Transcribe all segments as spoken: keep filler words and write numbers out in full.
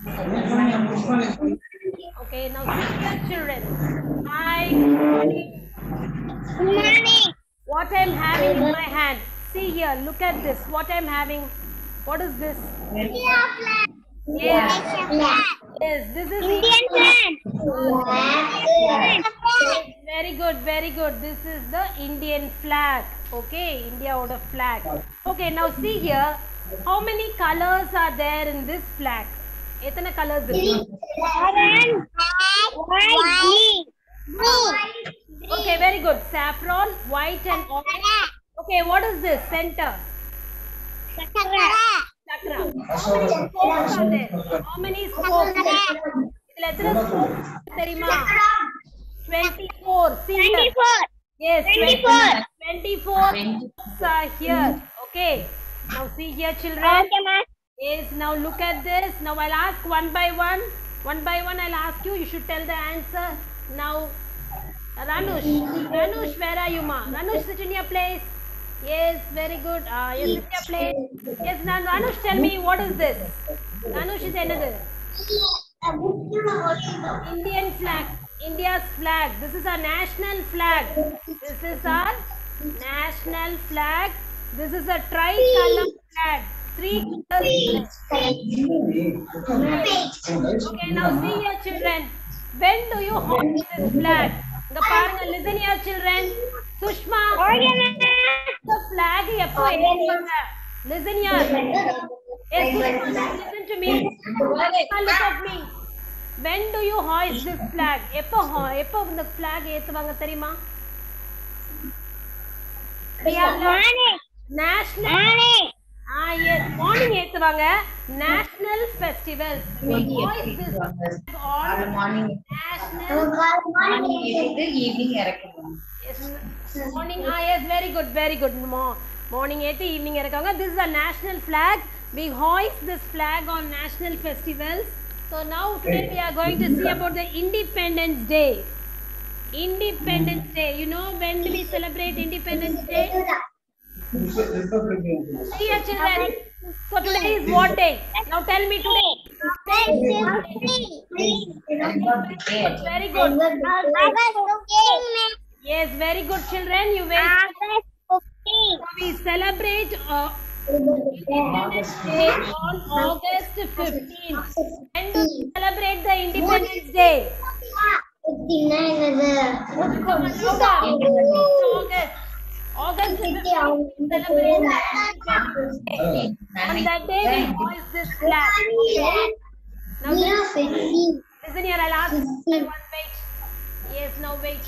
Okay, now see here, children. Hi, good morning. Good morning. What I'm having in my hand. See here, look at this. What I'm having. What is this? India flag. Yes, Russia flag. yes, this is Indian flag. Indian Indian flag. Yes, very good, very good. This is the Indian flag. Okay, India would a flag. Okay, now see here. How many colors are there in this flag? எத்தனை colors இருக்கு? Orange, white, green. Green. Okay, very good. Saffron, white and orange. Okay, what is this? Center. Sakara. Chakra. How many spokes are there? How many spokes? இதுல எத்தனை spokes தெரியுமா? twenty-four. See here. Twenty-four. Yes, Twenty-four. twenty-four spokes are here. Okay. Now see here, children. Okay, ma'am. Yes, now look at this. Now I'll ask one by one. One by one I'll ask you. You should tell the answer. Now, Ranush. Ranush, where are you, ma? Ranush, sit in your place. Yes, very good. Uh, yes, sit in your place. Yes, now Ranush, tell me what is this? Ranush is another. Indian flag. India's flag. This is our national flag. This is our national flag. This is a tricolor flag. Three colors. Okay, now see here, children. When do you hoist this flag? The paranga, listen here, children. Sushma, Okay, ma'am. the flag எப்போ ஏத்துவாங்க? Listen here. Yes, Sushma, listen to me. Sushma, look at me. When do you hoist this flag? எப்போ ho- எப்போ இந்த flag ஏத்துவாங்க தெரியுமா? Morning. National Morning. Ah yes, morning ஏத்துவாங்க. National festivals. We hoist this flag on national evening இறக்குவோம். yes, morning. Ah yes, very good, very good. Mo- Morning eight evening irukanga. This is a national flag. We hoist this flag on national festivals. So now today we are going to see about the Independence Day. Independence Day. You know when do we celebrate Independence Day? See your children. So today is what day? Now tell me today. Very good. Yes, very good children. You wait. We celebrate uh, Independence Day on August fifteenth. When do we celebrate the Independence Day? August. August fifteenth. We celebrate the Independence Day. On that day, we hoist this flag. Now, listen here. I'll ask you one. Wait. Yes. Now wait.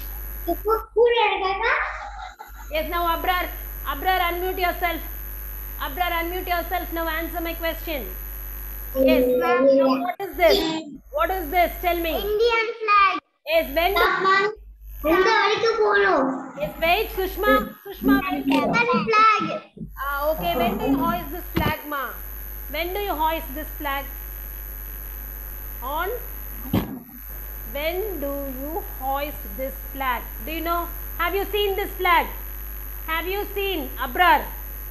Yes. Now, Abrar. Abrar, unmute yourself. Abrar, unmute yourself. Now answer my question. Yes. Now, what is this? What is this? Tell me. Indian flag. Yes. When? எந்த வரைக்கும் போகணும்? Yes. Wait. Sushma. Sushma. Wait. Indian flag. Ah. Okay. When do you hoist this flag, ma? When do you hoist this flag? On? When do you hoist this flag? Do you know? Have you seen this flag? Have you seen? Abrar.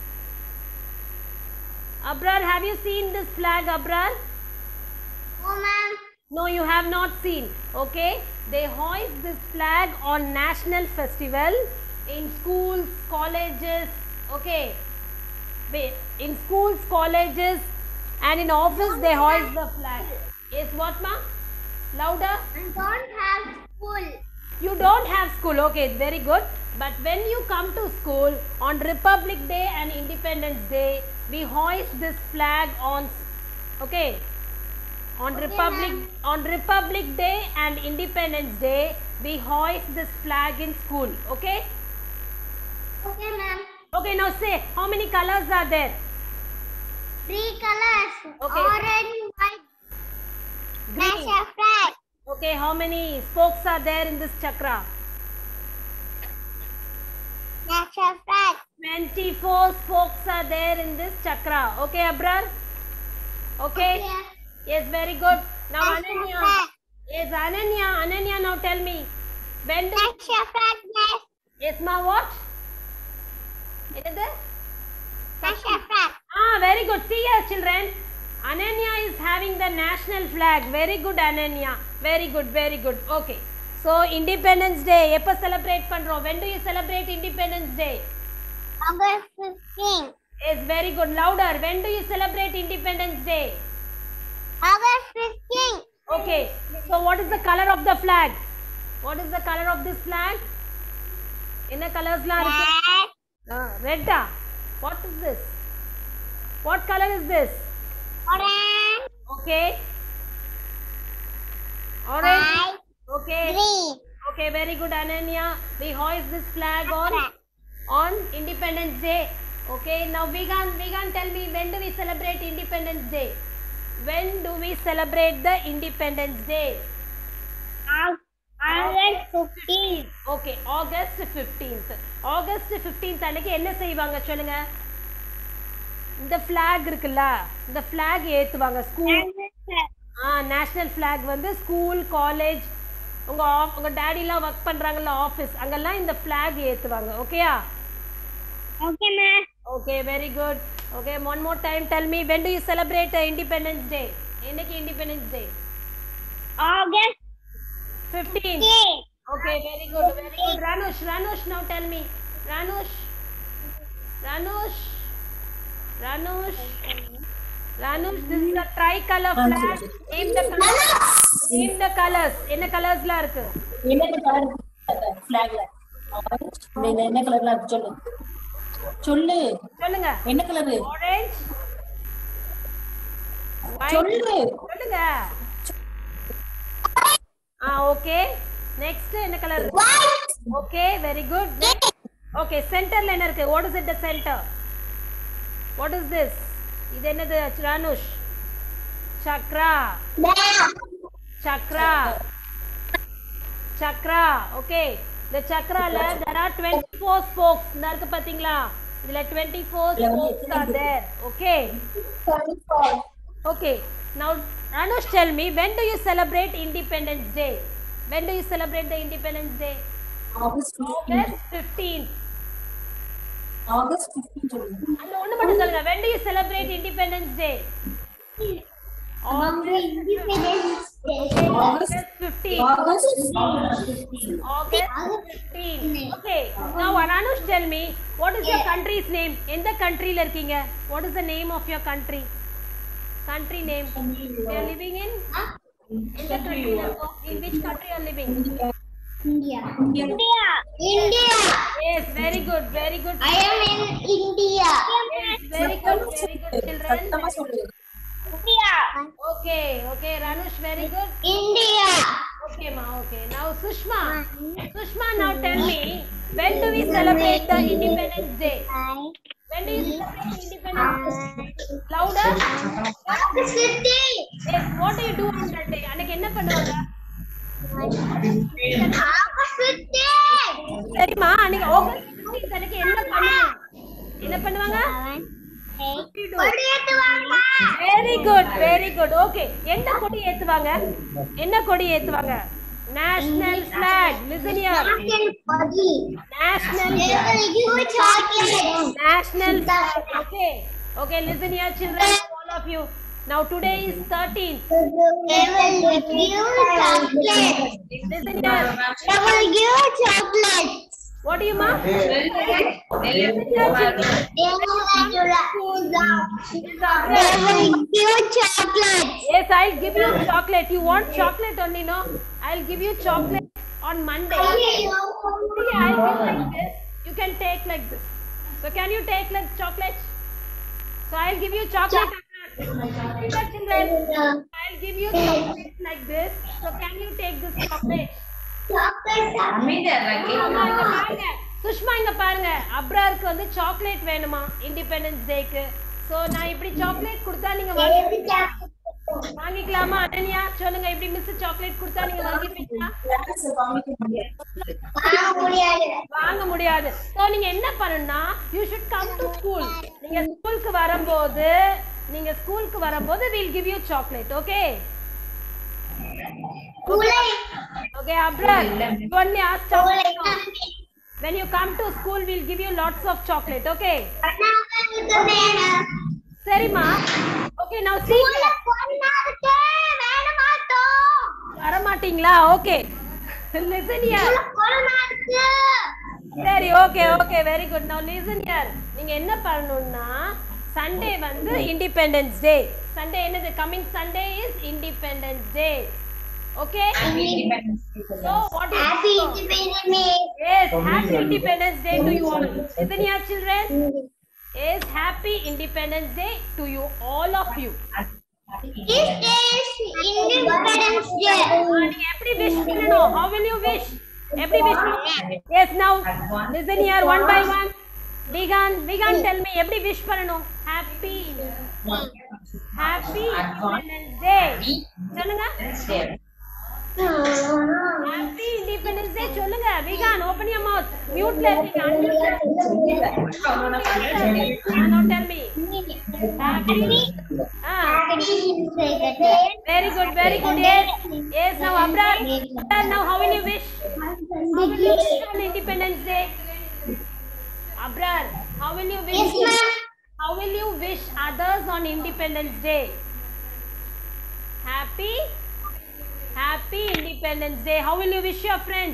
Abrar, have you seen this flag, Abrar? Oh, ma'am. No, you have not seen. Okay. They hoist this flag on national festival in schools, colleges. Okay. Wait, in schools, colleges, and in office they hoist the flag. Yes, what, ma? Louder. I don't have school. You don't have school. Okay, very good. But when you come to school on Republic Day and Independence Day, we hoist this flag on. Okay. On Okay, Republic on Republic Day and Independence Day, we hoist this flag in school. Okay. Okay, ma'am. Okay. Now say how many colors are there? Three colors. Okay. Orange, white, Green. national flag. Okay. How many spokes are there in this chakra? National flag. twenty-four spokes are there in this chakra. Okay, Abrar? Okay. Okay. Yes, very good. Now, National Ananya. flag. Yes, Ananya. Ananya, now tell me. When do. National flag. Yes. Yes, ma, what? What is it? National flag. Ah, very good. See here, children. Ananya is having the national flag. Very good, Ananya. Very good, very good. Okay. So Independence Day எப்ப celebrate பண்றோம்? When do you celebrate Independence Day? August fifteenth. Is very good. Louder. When do you celebrate Independence Day? August fifteenth. Okay. So what is the color of the flag? What is the color of this flag? என்ன கலர்ஸ்லாம் இருக்கு? Red. Red. What is this? What color is this? Orange. Okay. Orange. White. Okay. Green. Okay, very good, Ananya. We hoist this flag on on Independence Day. Okay, now Vegan, Vegan, tell me, when do we celebrate Independence Day? When do we celebrate the Independence Day? August fifteenth. Okay, August fifteenth. August fifteenth அன்னைக்கு என்ன செய்வாங்க சொல்லுங்க? இந்த flag இருக்குல்ல, இந்த flag ஏத்துவாங்க school. ஆ, national flag வந்து ஸ்கூல், காலேஜ், உங்க உங்க டாடிலாம் ஒர்க் பண்றாங்கல்ல ஆபீஸ், அங்கெல்லாம் இந்த flag ஏத்துவாங்க. ஓகேயா? Okay, ma'am. Okay, very good. Okay, one more time tell me, when do you celebrate uh, Independence Day? என்னைக்கு Independence Day? August fifteenth. fifteenth. Okay, very good, very good. Ranush, Ranush, now tell me. Ranush, Ranush, Ranush, Ranush, this is a tricolor flag. Name the colors. Name the colors. என்ன கலர்ஸ்லாம் இருக்கு? என்ன colour ஃபிளாக்ல? Orange. என்ன என்ன கலர்ல இருக்கு சொல்லு. சொல்லு. சொல்லுங்க. என்ன கலர்? Orange. White. சொல்லு. சொல்லுங்க. ஆ, okay. Next என்ன colour? White. Okay, very good. Next. Okay, centerல என்ன இருக்கு? What is it the center? What is this? இது என்னது Ranush? Chakra. Black. Chakra. Chakra. Okay. The chakra la there are twenty-four spokes. இந்த இருக்கு பாத்தீங்களா? இதுல twenty-four spokes are there. Okay. twenty-four. Okay. Now Ranush, tell me, when do you celebrate Independence Day? When do you celebrate the Independence Day? August August fifteenth. August பதினைந்து சொல்லு. அந்த ஒண்ணு மட்டும் சொல்லுங்க. When do you celebrate Independence Day? August Independence Day. August fifteenth. August August fifteenth. Okay. Now Ranush, tell me, what is your country's name? எந்த countryல இருக்கீங்க? What is the name of your country? Country name. You are living in? In the country. In which country you are living? India. India. India. Yes, very good, very good. I am in India. Yes, very good, very good, children. சத்தமா சொல்லு. India. Okay, okay, Ranush, very good. India. Okay, ma, okay. Now Sushma, Sushma, now tell me, when do we celebrate the Independence Day? When do you celebrate the Independence Day? Louder. August fifteenth. Yes, what do you do on that day? அன்னைக்கு என்ன பண்ணுவாங்க? August fifteenth. சரிம்மா, அன்னைக்கு August fifteenth அன்னைக்கு என்ன பண்ணுவாங்க? என்ன பண்ணுவாங்க? Very good, very good. Okay. என்ன கொடி ஏத்துவாங்க? என்ன கொடி ஏத்துவாங்க? National flag. Listen here. National National flag. Okay. Okay, listen here, children, all of you. Now today is thirteenth. They will give you chocolate. Listen here. They will give you chocolate. What do you ma? Listen here, children. They will give you chocolate. Yes, I'll give you chocolate. You want chocolate only, no? I'll give you chocolate on Monday. See, I'll give like this. You can take like this. So can you take like chocolate? So I'll give you chocolate. Children, I'll give you chocolate like this. So can you take this chocolate? அமைதியா இருங்க. ஆமா, இங்க பாருங்க. சுஷ்மா, இங்க பாருங்க. அப்ராருக்கு வந்து chocolate வேணுமா independence டேக்கு? So நான் இப்படி சாக்லேட் கொடுத்தா நீங்க வாங்கிப்பீங்களா? வாங்கிக்கலாமா? அனன்யா சொல்லுங்க, இப்படி மிஸ் சாக்லேட் கொடுத்தா நீங்க வாங்கிப்பீங்களா? வாங்க முடியாது. சோ நீங்க என்ன பண்ணணும்னா, you should come to school. நீங்க ஸ்கூலுக்கு வரும்போது நீங்க ஸ்கூலுக்கு வரும்போது we'll give you chocolate. Okay? Okay, okay, Abrar, you only ask chocolate. When you come to school, we'll give you lots of chocolate. Okay? Sarima. Okay, now see. வர மாட்டீங்களா? Okay. Listen here. சரி, okay, okay, very good. Now listen here. நீங்க என்ன பண்ணனும்னா Sunday வந்து Independence Day. Sunday என்னது? Coming Sunday is Independence Day. Okay? So what is Happy Independence Day. Yes, happy Independence Day to you all. Listen here, children. Yes, happy Independence Day to you, all of you. This day is Independence Day. நீங்க எப்படி wish பண்ணணும்? How will you wish? எப்படி wish? Yes, now listen here one by one. Vegan, Vegan, tell me எப்படி wish பண்ணணும்? Happy Happy Independence Day. சொல்லுங்க. Happy Independence Day சொல்லுங்க. Vegan, open your mouth. Mute ல இருக்கீங்க. Now tell me. Happy ah. Very good, very good. Yes. Yes, now Abrar. Now how will you wish? How will you wish on Independence Day? Abrar, how will you wish? Yes, ma'am. How will you wish others on Independence Day? Happy Happy Independence Day. How will you wish your friends?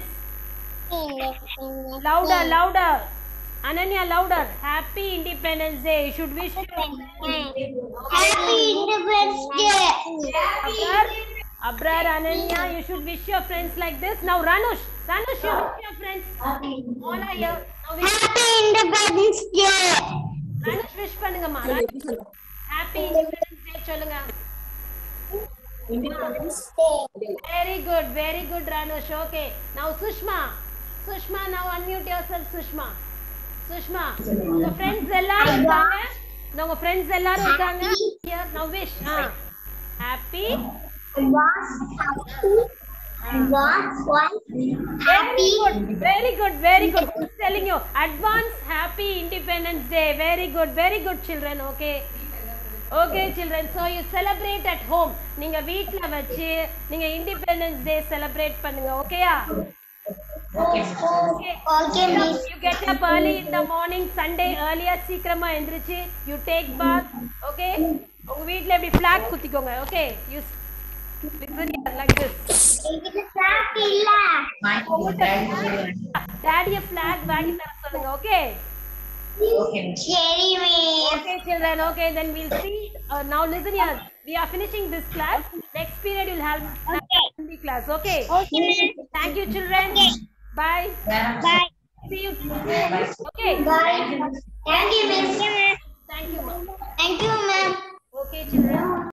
Louder, louder. Ananya, louder. Happy Independence Day. You should wish your friends. Happy Independence Day. Abrar, Abrar, Ananya, you should wish your friends like this. Now Ranush, Ranush, you wish your friends. All are here. Now wish. Happy Independence Day. Ranush, wish பண்ணுங்க மா. Happy Independence Day சொல்லுங்க. Independence Day. Very good, very good, Ranush. Okay. Now Sushma, Sushma, now unmute yourself, Sushma. Sushma, உங்க friends எல்லாரும் இருக்காங்க. உங்க friends எல்லாரும் இருக்காங்க. Here, now wish. Ah, happy. Was happy. Was was Very good, very good, very good. Who's telling you? Advance Happy Independence Day. Very good, very good, children. Okay. Okay, children. So you celebrate at home. நீங்க வீட்ல வச்சு நீங்க Independence Day celebrate பண்ணுங்க. ஓகேயா? Okay. Okay. Okay, miss. You get up early in the morning, Sunday earlier சீக்கிரமா எந்திரிச்சு you take bath. Okay? உங்க வீட்ல இப்படி flag குத்திக்கோங்க. Okay? You listen here like this. இது சாப்பிட்டு இல்ல. My daddy. Daddy flag வாங்கி தர சொல்லுங்க. Okay? Okay. சரி miss. Okay, children. Okay, then we'll see. Uh, now listen here. We are finishing this class. Next period you'll have Hindi class. Okay. Okay, miss. Thank you, children. Bye. Bye. See you. Okay. Bye. Thank you, miss. Thank you, ma'am. Thank you, ma'am. Okay, children.